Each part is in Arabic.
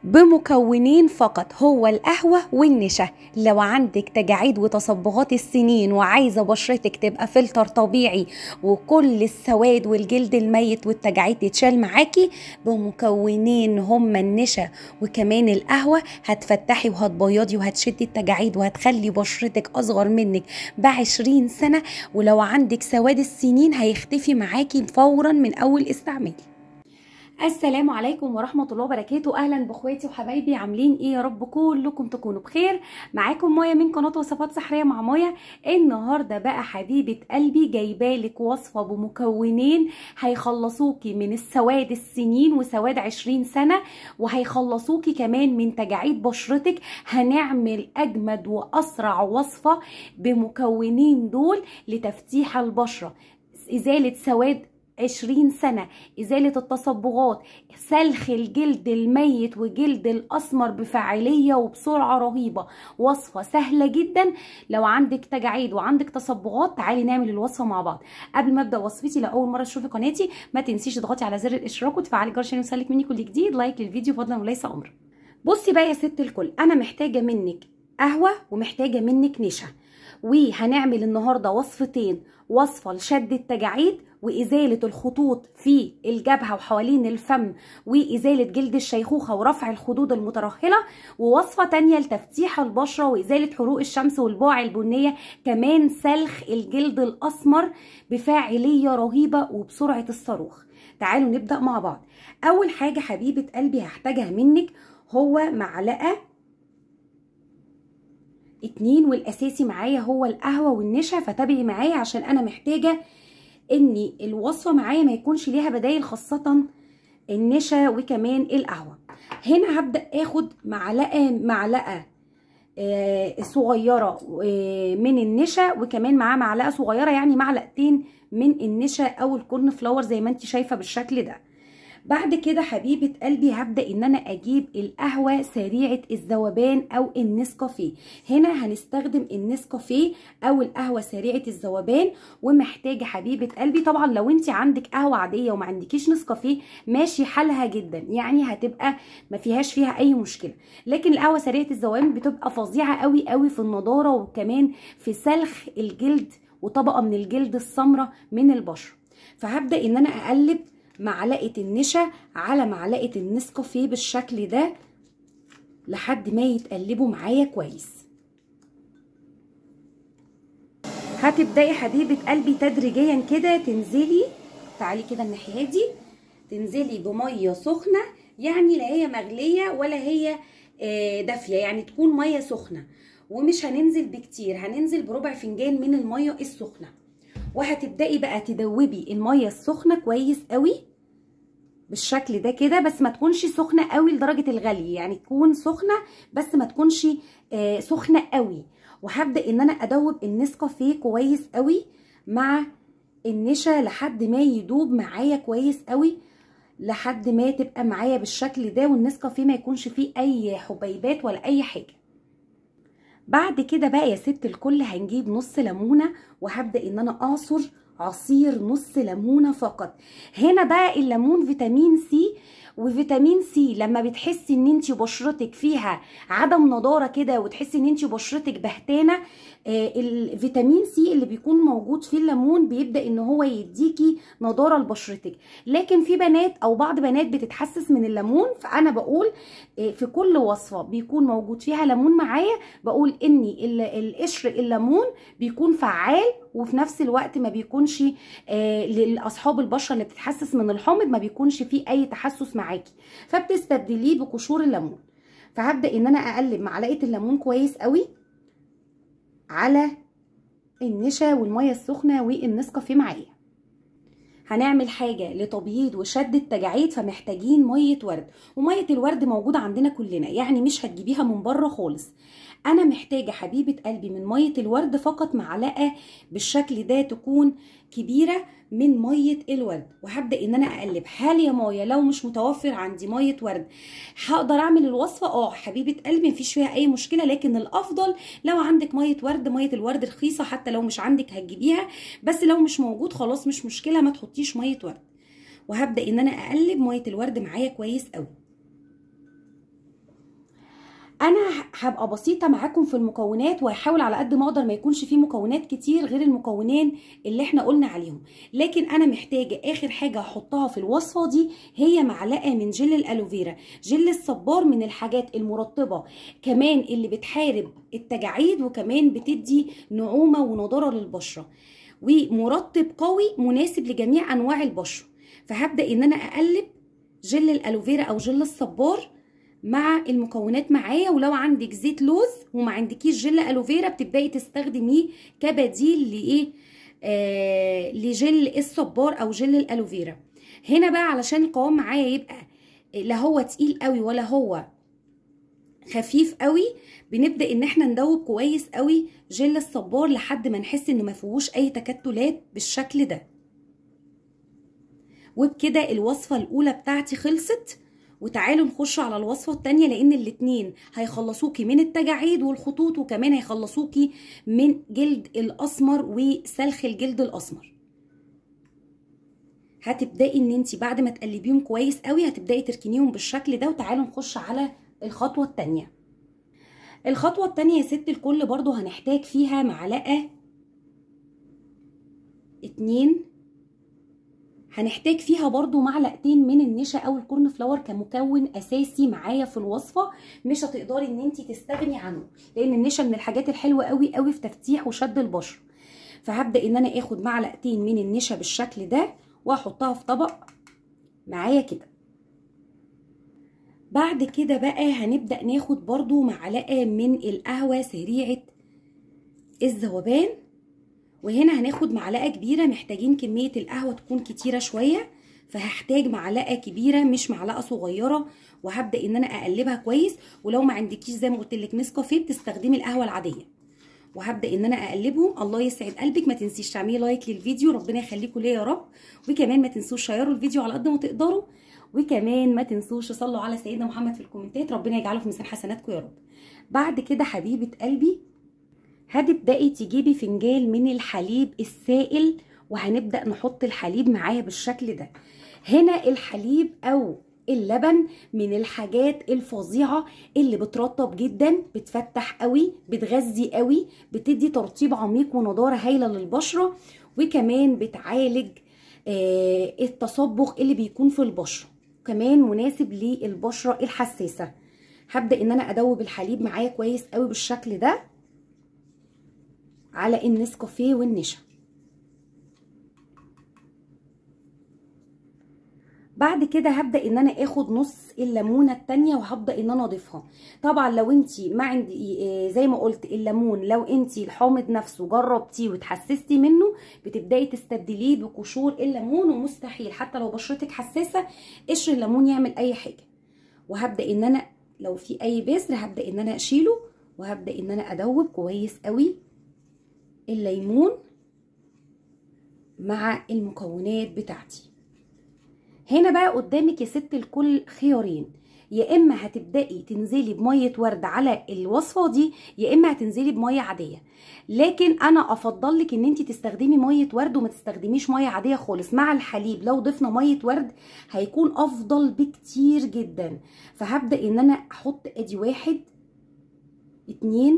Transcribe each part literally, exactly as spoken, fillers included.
بمكونين فقط، هو القهوة والنشا. لو عندك تجاعيد وتصبغات السنين وعايزة بشرتك تبقى فلتر طبيعي وكل السواد والجلد الميت والتجاعيد تتشال معاكي، بمكونين هما النشا وكمان القهوة هتفتحي وهتبيضي وهتشدي التجاعيد وهتخلي بشرتك أصغر منك بعشرين سنة، ولو عندك سواد السنين هيختفي معاكي فورا من أول استعمال. السلام عليكم ورحمة الله وبركاته. اهلا باخواتي وحبايبي، عاملين ايه؟ يا رب كلكم تكونوا بخير. معاكم مايا من قناة وصفات سحرية مع مايا. النهاردة بقى حبيبة قلبي جايبالك وصفة بمكونين هيخلصوكي من السواد السنين وسواد عشرين سنة، وهيخلصوكي كمان من تجاعيد بشرتك. هنعمل اجمد واسرع وصفة بمكونين دول لتفتيح البشرة، ازالة سواد عشرين سنة، إزالة التصبغات، سلخ الجلد الميت وجلد الأسمر بفاعلية وبسرعة رهيبة. وصفة سهلة جدا. لو عندك تجاعيد وعندك تصبغات تعالي نعمل الوصفة مع بعض. قبل ما أبدأ وصفتي، لأول مرة تشوفي قناتي ما تنسيش تضغطي على زر الاشتراك وتفعلي الجرس عشان يوصلك مني كل جديد. لايك للفيديو فضلا وليس أمر. بصي بقى يا ست الكل، أنا محتاجة منك قهوة ومحتاجة منك نشا، وهنعمل النهارده وصفتين: وصفه لشد التجاعيد وازاله الخطوط في الجبهه وحوالين الفم وازاله جلد الشيخوخه ورفع الخدود المترهله، ووصفه تانية لتفتيح البشره وازاله حروق الشمس والبقع البنيه، كمان سلخ الجلد الاسمر بفاعليه رهيبه وبسرعه الصاروخ. تعالوا نبدا مع بعض. اول حاجه حبيبه قلبي هحتاجها منك هو معلقه اتنين، والاساسي معايا هو القهوه والنشا، فتابعي معايا عشان انا محتاجه ان الوصفه معايا ما يكونش ليها بدايل، خاصه النشا وكمان القهوه. هنا هبدا اخد معلقه معلقه آه صغيره آه من النشا، وكمان معاه معلقه صغيره يعني معلقتين من النشا او الكورن فلاور زي ما انت شايفه بالشكل ده. بعد كده حبيبة قلبي هبدأ ان انا اجيب القهوة سريعة الذوبان او النسكافيه. هنا هنستخدم النسكافيه او القهوة سريعة الذوبان. ومحتاجة حبيبة قلبي، طبعا لو انت عندك قهوة عادية وما عندكيش نسكافيه ماشي حالها جدا، يعني هتبقى ما فيهاش فيها اي مشكلة، لكن القهوة سريعة الذوبان بتبقى فظيعة قوي قوي في النضارة وكمان في سلخ الجلد وطبقة من الجلد السمراء من البشرة. فهبدأ ان انا اقلب معلقه النشا على معلقه النسكافيه بالشكل ده لحد ما يتقلبوا معايا كويس. هتبداي حبيبه قلبي تدريجيا كده تنزلي، تعالي كده الناحيه دي، تنزلي بميه سخنه، يعني لا هي مغليه ولا هي دافيه، يعني تكون ميه سخنه. ومش هننزل بكتير، هننزل بربع فنجان من الميه السخنه. وهتبداي بقى تدوبي الميه السخنه كويس قوي بالشكل ده كده، بس ما تكونش سخنه قوي لدرجه الغلي، يعني تكون سخنه بس ما تكونش آه سخنه قوي. وهبدا ان انا ادوب النسكافيه كويس قوي مع النشا لحد ما يدوب معايا كويس قوي، لحد ما تبقى معايا بالشكل ده، والنسكافيه ما يكونش فيه اي حبيبات ولا اي حاجه. بعد كده بقى يا ست الكل هنجيب نص ليمونه، وهبدا ان انا اعصر عصير نص ليمونه فقط. هنا بقى الليمون فيتامين سي، وفيتامين سي لما بتحسي ان انت بشرتك فيها عدم نضاره كده وتحسي ان انت بشرتك بهتانه، آه الفيتامين سي اللي بيكون موجود في الليمون بيبدا ان هو يديكي نضاره لبشرتك. لكن في بنات او بعض بنات بتتحسس من الليمون، فانا بقول آه في كل وصفه بيكون موجود فيها ليمون معايا بقول ان القشر الليمون بيكون فعال، وفي نفس الوقت ما بيكونش آه لاصحاب البشره اللي بتتحسس من الحمض ما بيكونش فيه اي تحسس معاكي، فبتستبدليه بقشور الليمون. فهبدا ان انا اقلب معلقه الليمون كويس قوي على النشا والميه السخنه والنسكافيه معايا. هنعمل حاجه لتبييض وشد التجاعيد، فمحتاجين ميه ورد، وميه الورد موجوده عندنا كلنا، يعني مش هتجيبيها من بره خالص. انا محتاجه حبيبه قلبي من ميه الورد فقط معلقه بالشكل ده تكون كبيره من ميه الورد. وهبدا ان انا اقلب. هل يا مايا لو مش متوفر عندي ميه ورد هقدر اعمل الوصفه؟ اه حبيبه قلبي مفيش فيها اي مشكله، لكن الافضل لو عندك ميه ورد، ميه الورد رخيصه، حتى لو مش عندك هتجيبيها، بس لو مش موجود خلاص مش مشكله، ما تحطيش ميه ورد. وهبدا ان انا اقلب ميه الورد معايا كويس قوي. انا هبقى بسيطه معاكم في المكونات، وهحاول على قد ما اقدر ما يكونش فيه مكونات كتير غير المكونين اللي احنا قلنا عليهم. لكن انا محتاجه اخر حاجه هحطها في الوصفه دي هي معلقه من جل الالوفيرا. جل الصبار من الحاجات المرطبه كمان اللي بتحارب التجاعيد، وكمان بتدي نعومه ونضاره للبشره، ومرطب قوي مناسب لجميع انواع البشره. فهبدا ان انا اقلب جل الالوفيرا او جل الصبار مع المكونات معايا. ولو عندك زيت لوز وما عندكيش جل الوفيرا بتبداي تستخدميه كبديل لايه آه لجل الصبار او جل الالوفيرا. هنا بقى علشان القوام معايا يبقى لا هو تقيل قوي ولا هو خفيف قوي، بنبدا ان احنا ندوب كويس قوي جل الصبار لحد ما نحس انه ما فيهوش اي تكتلات بالشكل ده. وبكده الوصفه الاولى بتاعتي خلصت، وتعالوا نخش على الوصفه الثانيه، لان الاتنين هيخلصوكي من التجاعيد والخطوط، وكمان هيخلصوكي من جلد الاسمر وسلخ الجلد الاسمر. هتبداي ان انت بعد ما تقلبيهم كويس قوي هتبداي تركنيهم بالشكل ده. وتعالوا نخش على الخطوه الثانيه. الخطوه الثانيه يا ست الكل برضو هنحتاج فيها معلقه اتنين، هنحتاج فيها برضو معلقتين من النشا او الكورن فلاور كمكون اساسي معايا في الوصفه. مش هتقدري ان انت تستغني عنه، لان النشا من الحاجات الحلوه قوي قوي في تفتيح وشد البشره. فهبدا ان انا اخد معلقتين من النشا بالشكل ده واحطها في طبق معايا كده. بعد كده بقى هنبدا ناخد برضو معلقه من القهوه سريعه الذوبان، وهنا هناخد معلقه كبيره. محتاجين كميه القهوه تكون كتيره شويه، فهحتاج معلقه كبيره مش معلقه صغيره. وهبدا ان انا اقلبها كويس. ولو ما عندكيش زي ما قلت لك نسكافيه بتستخدمي القهوه العاديه. وهبدا ان انا اقلبهم. الله يسعد قلبك، ما تنسيش تعملي لايك للفيديو، ربنا يخليكم ليا يا رب. وكمان ما تنسوش شيروا الفيديو على قد ما تقدروا، وكمان ما تنسوش تصلوا على سيدنا محمد في الكومنتات، ربنا يجعله في ميزان حسناتكم يا رب. بعد كده حبيبه قلبي هتبداي تجيبي فنجان من الحليب السائل، وهنبدا نحط الحليب معايا بالشكل ده. هنا الحليب او اللبن من الحاجات الفظيعه اللي بترطب جدا، بتفتح قوي، بتغذي قوي، بتدي ترطيب عميق ونضاره هايله للبشره، وكمان بتعالج آه التصبغ اللي بيكون في البشره، كمان مناسب للبشره الحساسه. هبدا ان انا ادوب الحليب معايا كويس قوي بالشكل ده على النسكافيه والنشا. بعد كده هبدا ان انا اخد نص الليمونه التانيه وهبدا ان انا اضيفها. طبعا لو انتي ما عندي زي ما قلت الليمون، لو انتي الحامض نفسه جربتيه وتحسستي منه بتبداي تستبدليه بقشور الليمون، ومستحيل حتى لو بشرتك حساسه قشر الليمون يعمل اي حاجه. وهبدا ان انا لو في اي بذر هبدا ان انا اشيله، وهبدا ان انا ادوب كويس قوي الليمون مع المكونات بتاعتي. هنا بقى قدامك يا ست الكل خيارين، يا اما هتبداي تنزلي بميه ورد على الوصفه دي، يا اما هتنزلي بميه عاديه. لكن انا افضل لك ان انت تستخدمي ميه ورد وما تستخدميش ميه عاديه خالص. مع الحليب لو ضفنا ميه ورد هيكون افضل بكتير جدا. فهبدا ان انا احط ادي واحد اتنين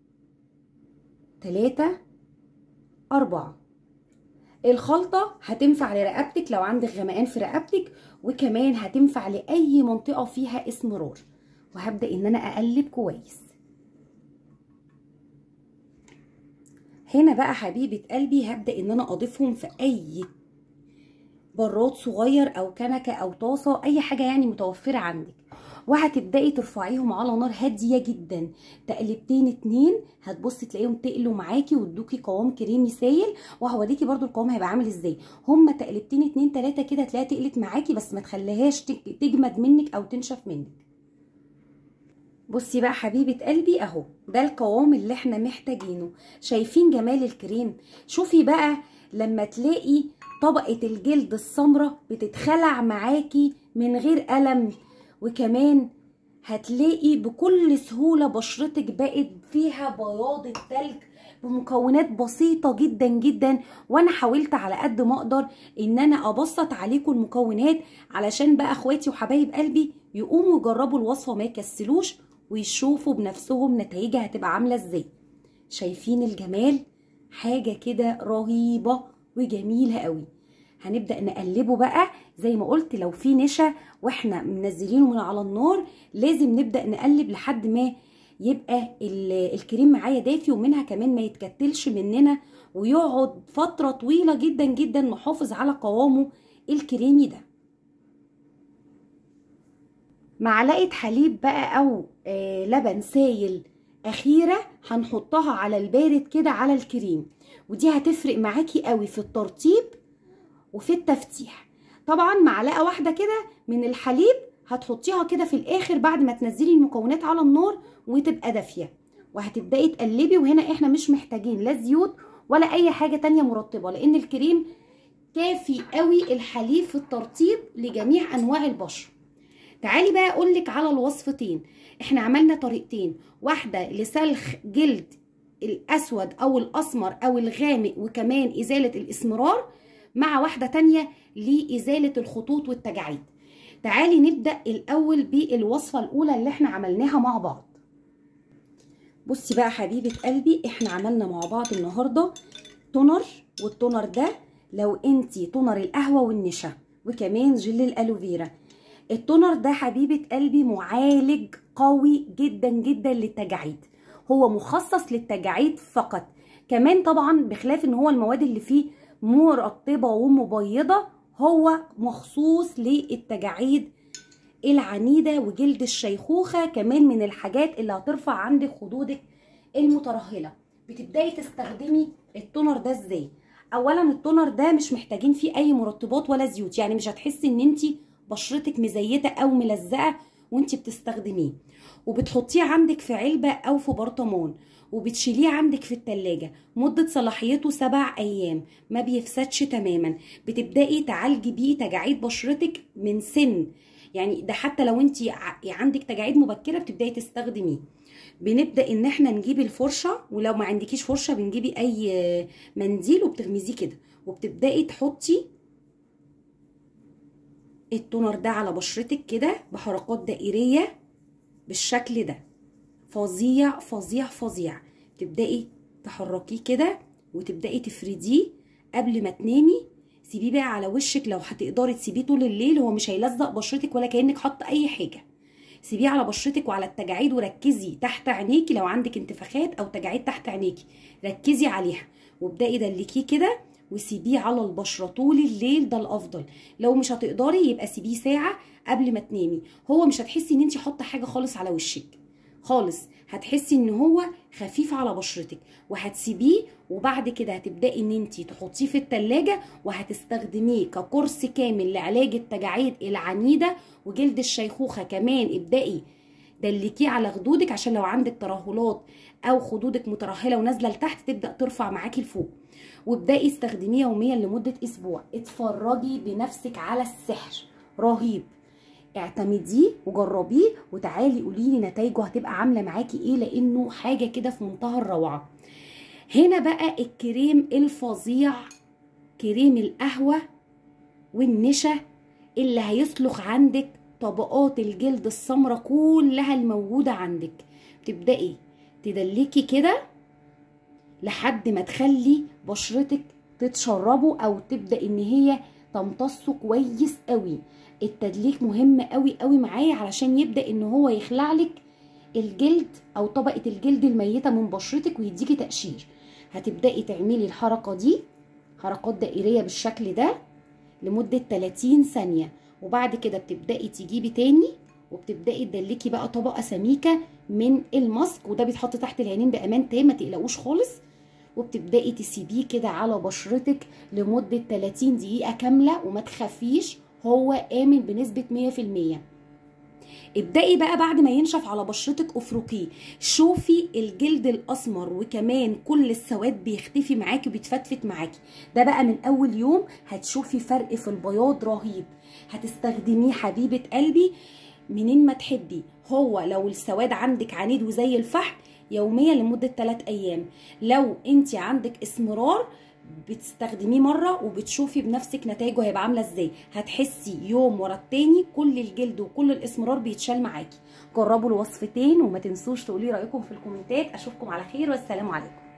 تلاته اربعه. الخلطه هتنفع لرقبتك لو عندك غمقان في رقبتك، وكمان هتنفع لاي منطقه فيها اسمرار. وهبدا ان انا اقلب كويس. هنا بقى حبيبه قلبي هبدا ان انا اضيفهم في اي براد صغير او كنكه او طاسه، اي حاجه يعني متوفره عندك، وهتبداي ترفعيهم على نار هاديه جدا. تقلبتين اتنين هتبصي تلاقيهم تقلوا معاكي وادوكي قوام كريمي سايل، وهوريكي برده القوام هيبقى عامل ازاي. هما تقلبتين اتنين تلاته كده هتلاقيها تقلت معاكي، بس ما تخليهاش تجمد منك او تنشف منك. بصي بقى حبيبه قلبي اهو ده القوام اللي احنا محتاجينه. شايفين جمال الكريم؟ شوفي بقى لما تلاقي طبقه الجلد السمراء بتتخلع معاكي من غير ألم، وكمان هتلاقي بكل سهوله بشرتك بقت فيها بياض التلج بمكونات بسيطه جدا جدا. وانا حاولت على قد ما اقدر ان انا ابسط عليكم المكونات علشان بقى اخواتي وحبايب قلبي يقوموا يجربوا الوصفه ما يكسلوش ويشوفوا بنفسهم نتائجها هتبقى عامله ازاي. شايفين الجمال؟ حاجه كده رهيبه وجميله قوي. هنبدا نقلبه بقى زي ما قلت، لو في نشا واحنا منزلينه من على النار لازم نبدا نقلب لحد ما يبقى الكريم معايا دافي، ومنها كمان ما يتكتلش مننا ويقعد فتره طويله جدا جدا محافظ على قوامه الكريمي ده. معلقه حليب بقى او آه لبن سايل اخيره هنحطها على البارد كده على الكريم، ودي هتفرق معاكي قوي في الترطيب وفي التفتيح. طبعا معلقه واحده كده من الحليب هتحطيها كده في الاخر بعد ما تنزلي المكونات على النار وتبقى دافيه، وهتبداي تقلبي. وهنا احنا مش محتاجين لا زيوت ولا اي حاجه تانية مرطبه، لان الكريم كافي قوي الحليب في الترطيب لجميع انواع البشره. تعالي بقى اقولك على الوصفتين. احنا عملنا طريقتين، واحده لسلخ جلد الاسود او الاسمر او الغامق وكمان ازاله الاسمرار، مع واحده تانية لازاله الخطوط والتجاعيد. تعالي نبدا الاول بالوصفه الاولى اللي احنا عملناها مع بعض. بصي بقى حبيبه قلبي، احنا عملنا مع بعض النهارده تونر، والتونر ده لو انتي تونر القهوه والنشا وكمان جل الالوفيرا. التونر ده حبيبه قلبي معالج قوي جدا جدا للتجاعيد، هو مخصص للتجاعيد فقط. كمان طبعا بخلاف ان هو المواد اللي فيه مرطبه ومبيضه، هو مخصوص للتجاعيد العنيده وجلد الشيخوخه. كمان من الحاجات اللي هترفع عندك خدودك المترهله. بتبداي تستخدمي التونر ده ازاي؟ اولا التونر ده مش محتاجين فيه اي مرطبات ولا زيوت، يعني مش هتحسي ان انتي بشرتك مزيته او ملزقه وانتي بتستخدميه. وبتحطيه عندك في علبه او في برطمان، وبتشيليه عندك في التلاجة. مدة صلاحيته سبع ايام، ما بيفسدش تماما. بتبدأي تعالجي بيه تجاعيد بشرتك من سن، يعني ده حتى لو انتي عندك تجاعيد مبكرة بتبدأي تستخدميه. بنبدأ ان احنا نجيب الفرشة، ولو ما عندكيش فرشة بنجيبي اي منديل وبتغمزيه كده، وبتبدأي تحطي التونر ده على بشرتك كده بحركات دائرية بالشكل ده. فظيع فظيع فظيع. تبدأي تحركيه كده وتبدأي تفرديه قبل ما تنامي. سيبيه بقى على وشك، لو هتقدري تسيبيه طول الليل هو مش هيلزق بشرتك ولا كأنك حاطه اي حاجه. سيبيه على بشرتك وعلى التجاعيد، وركزي تحت عينيكي لو عندك انتفاخات او تجاعيد تحت عينيكي ركزي عليها، وابدأي دلكيه كده وسيبيه على البشره طول الليل، ده الافضل. لو مش هتقدري يبقى سيبيه ساعه قبل ما تنامي. هو مش هتحسي ان انت حاطه حاجه خالص على وشك خالص، هتحسي ان هو خفيف على بشرتك، وهتسيبيه. وبعد كده هتبداي ان انت تحطيه في التلاجة وهتستخدميه ككورس كامل لعلاج التجاعيد العنيده وجلد الشيخوخه. كمان ابداي دلكيه على خدودك عشان لو عندك ترهلات او خدودك مترهله ونازله لتحت تبدا ترفع معاكي لفوق. وابداي استخدميه يوميا لمده اسبوع. اتفرجي بنفسك على السحر، رهيب. اعتمديه وجربيه وتعالي قولي لي نتائجه هتبقى عامله معاكي ايه، لانه حاجه كده في منتهى الروعه. هنا بقى الكريم الفظيع، كريم القهوه والنشا اللي هيسلخ عندك طبقات الجلد السمراء كلها الموجوده عندك. تبداي تدلكي كده لحد ما تخلي بشرتك تتشربه او تبدا ان هي تمتصه كويس قوي. التدليك مهم قوي قوي معايا علشان يبدا ان هو يخلع لك الجلد او طبقه الجلد الميته من بشرتك ويديكي تقشير. هتبداي تعملي الحركه دي حركات دائريه بالشكل ده لمده ثلاثين ثانيه، وبعد كده بتبداي تجيبي تاني وبتبداي تدلكي بقى طبقه سميكه من الماسك، وده بيتحط تحت العينين بامان تام ما تقلقوش خالص. وبتبداي تسيبيه كده على بشرتك لمده ثلاثين دقيقه كامله وما تخافيش، هو آمن بنسبة مية في المية. ابدأي بقى بعد ما ينشف على بشرتك افركيه، شوفي الجلد الاسمر وكمان كل السواد بيختفي معاكي وبيتفتفت معاكي. ده بقى من اول يوم هتشوفي فرق في البياض رهيب. هتستخدميه حبيبة قلبي منين ما تحبي. هو لو السواد عندك عنيد وزي الفحم يوميا لمدة ثلاثة ايام. لو انت عندك اسمرار بتستخدميه مره وبتشوفي بنفسك نتائجه هيبقى عامله ازاي. هتحسي يوم ورا التاني كل الجلد وكل الاسمرار بيتشال معاكي. جربوا الوصفتين وما تنسوش تقولي رايكم في الكومنتات. اشوفكم على خير والسلام عليكم.